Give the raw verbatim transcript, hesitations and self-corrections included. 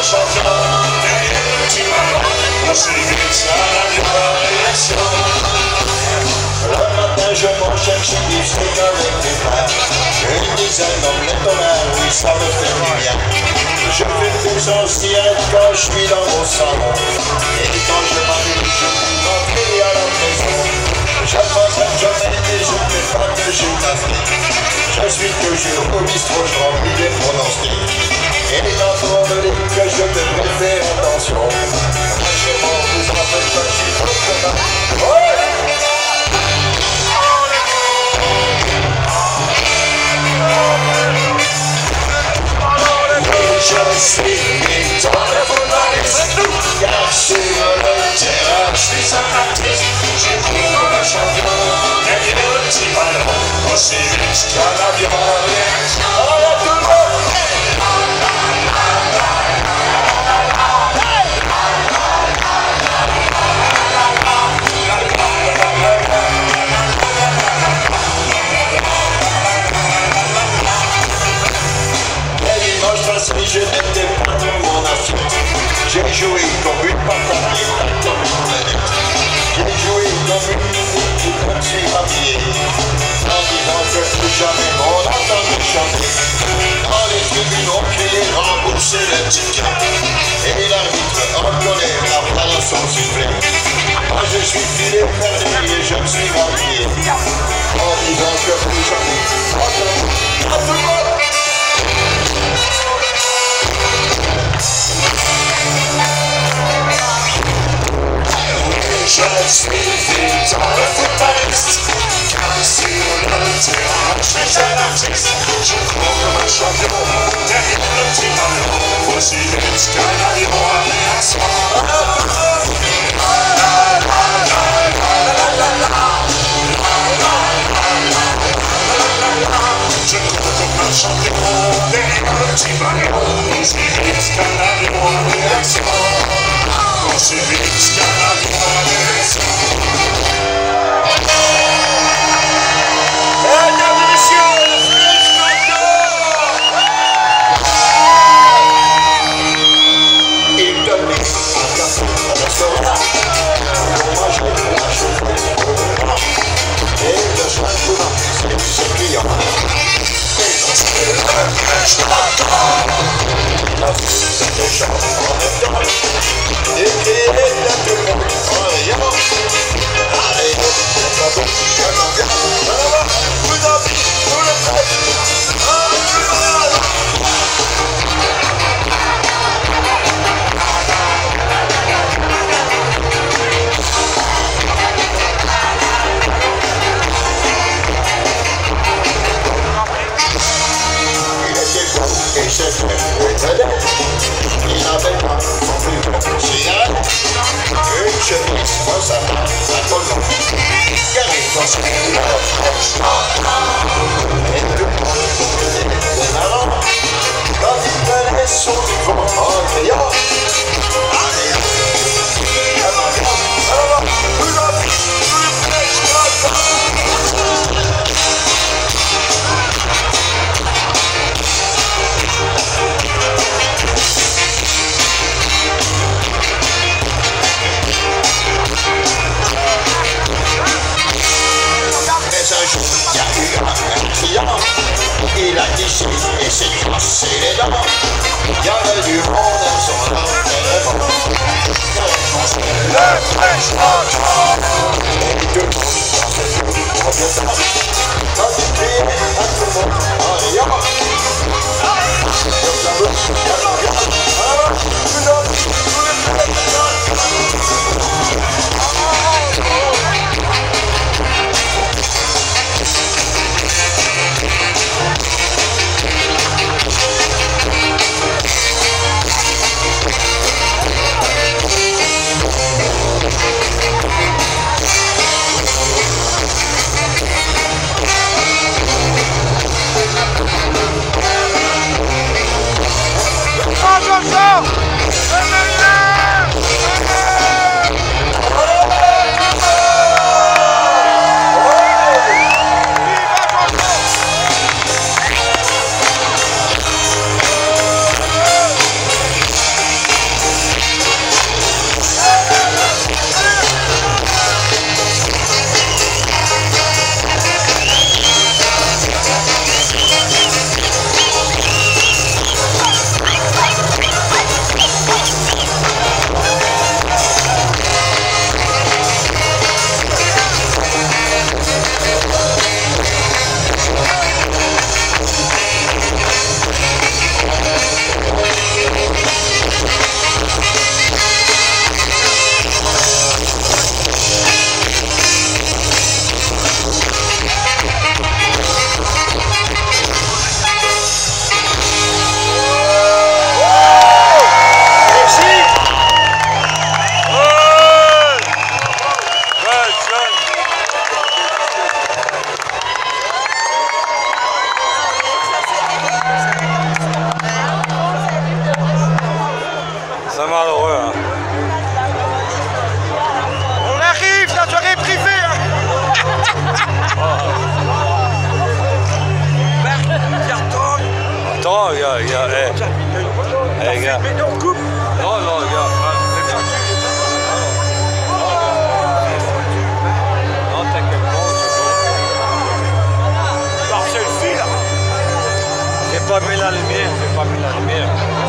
champion, derrière le petit ballon, on s'évite à la direction. Le matin je mange un petit beefsteak avec mes frères, une dizaine d'omelettes au lait, oui ça me fait du bien. Je fais des anciennes quand je suis dans mon salon, et quand je m'amuse je peux rentrer à la maison. Je m'entraîne jamais et je ne fais pas de gymnastique. Je suis toujours au bistrot, je remplis des pronostics. Et les enfants me disent que je devrais faire attention. Franchement, vous en faites pas, je suis trop content. Je suis dans le footballiste, car sur le terrain, je suis un artiste. Je cours comme un champion, derrière le petit ballon, aussi vite qu'un avion. Oh, y'a tout le monde! Je n'étais pas dans mon assiette. J'ai joué comme une patate et pas comme une planète. J'ai joué comme une minute qui me suis habillé, en disant que plus jamais on entendait chanter. Dans les tribunes on criait rembourser le ticket, et l'arbitre en colère la balance son sifflet. Moi je suis filé perdu et je me suis habillé, en disant que plus jamais on entendait. À tout le monde! Je suis vite dans le footballiste, car sur le terrain, je suis un artiste. Je cours comme un champion, derrière le petit ballon, aussi vite qu'un avion à réaction. Je cours comme un champion, derrière le petit ballon, aussi vite qu'un avion à réaction. Aussi vite qu'un avion à réaction. Mesdames et messieurs, il donnait un café au restaurant pour manger la chose et le soin pour ses clients. Et dans ce restaurant, la vie c'était chaud en même temps. Et puis il y a tout le monde en riant. Allez, on va donc bien en garde. Alors, vous en dites, vous le faites. Il était beau et c'est vrai, vedette. Il n'avait pas son plus gros cigarette, une chemise rose à main, un collant, garé dans son couleur. Et tout le monde était marrant quand il tenait son micro en criant. Allez, viens ma grande, alors, vous en dites, vous le faites, je un jour, il y a eu un client, il a tissé et s'est cassé les dents. Il y avait du monde à son enterrement. Le prêche rentre, et tout le monde dansait pour du bon piéton. Quand il criait à tout le monde en riant. Comme la bouche, il y a la garde. Alors, vous en dites, vous le faites. pas bien la lumière, j'ai pas bien la lumière.